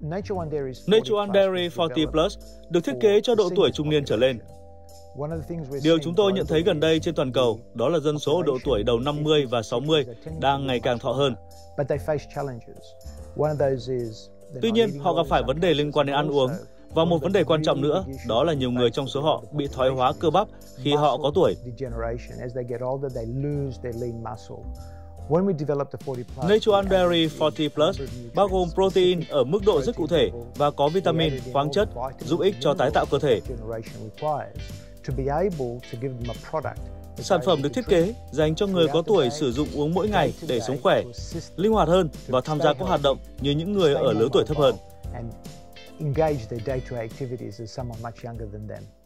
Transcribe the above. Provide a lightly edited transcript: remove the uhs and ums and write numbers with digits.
Nature One Dairy 40 Plus được thiết kế cho độ tuổi trung niên trở lên. Điều chúng tôi nhận thấy gần đây trên toàn cầu đó là dân số ở độ tuổi đầu 50 và 60 đang ngày càng thọ hơn. Tuy nhiên, họ gặp phải vấn đề liên quan đến ăn uống. Và một vấn đề quan trọng nữa, đó là nhiều người trong số họ bị thoái hóa cơ bắp khi họ có tuổi. Nature One Dairy 40 Plus bao gồm protein ở mức độ rất cụ thể và có vitamin, khoáng chất giúp ích cho tái tạo cơ thể. Sản phẩm được thiết kế dành cho người có tuổi sử dụng uống mỗi ngày để sống khỏe, linh hoạt hơn và tham gia các hoạt động như những người ở lứa tuổi thấp hơn. Engage their day-to-day activities as someone much younger than them.